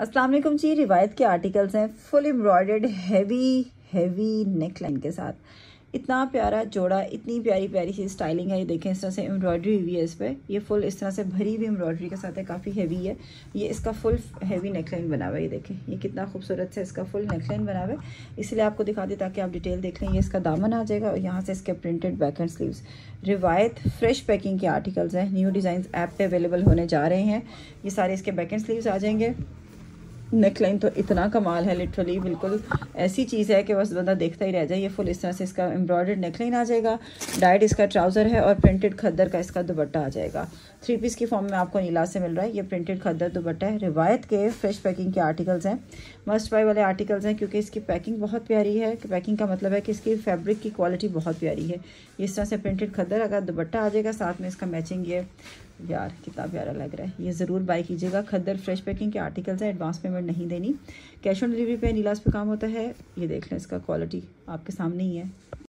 अस्सलाम वालेकुम जी। रिवायत के आर्टिकल्स हैं full embroidered heavy neck line के साथ। इतना प्यारा जोड़ा, इतनी प्यारी प्यारी सी स्टाइलिंग है। ये देखें, इस तरह से एम्ब्रॉयडरी हुई है इस पर। ये फुल इस तरह से भरी हुई एम्ब्रॉयडरी के साथ है, काफ़ी हैवी है। ये इसका फुल हैवी नेकलाइन बना हुआ है। ये देखें, ये कितना खूबसूरत से इसका फुल नेकलाइन बना हुआ है। इसलिए आपको दिखा दी ताकि आप डिटेल देख लें। ये इसका दामन आ जाएगा और यहाँ से इसके printed back and sleeves. Riwayat fresh packing के आर्टिकल्स हैं, न्यू डिज़ाइन ऐप पे अवेलेबल होने जा रहे हैं। ये सारे इसके बैक एंड स्लीव्स आ जाएंगे। नेकलाइन तो इतना कमाल है, लिटरली बिल्कुल ऐसी चीज़ है कि बस बंदा देखता ही रह जाए। ये फुल इस तरह से इसका एम्ब्रॉयडर्ड नेकलाइन आ जाएगा। डाइड इसका ट्राउज़र है और प्रिंटेड खद्दर का इसका दुपट्टा आ जाएगा। 3 पीस की फॉर्म में आपको नीला से मिल रहा है। ये प्रिंटेड खद्दर दुपट्टा है। रिवायत के फ्रेश पैकिंग के आर्टिकल्स हैं, मस्ट बाय वाले आर्टिकल्स हैं, क्योंकि इसकी पैकिंग बहुत प्यारी है। पैकिंग का मतलब है कि इसकी फैब्रिक की क्वालिटी बहुत प्यारी है। इस तरह से प्रिंटेड खद्दर अगर दुपट्टा आ जाएगा, साथ में इसका मैचिंग ये यार कितना प्यारा लग रहा है। ये ज़रूर बाय कीजिएगा। खद्दर फ्रेश पैकिंग के आर्टिकल्स हैं, एडवांस पेमेंट नहीं देनी। कैश ऑन डिलीवरी पे नीलास पे काम होता है। ये देख लें, इसका क्वालिटी आपके सामने ही है।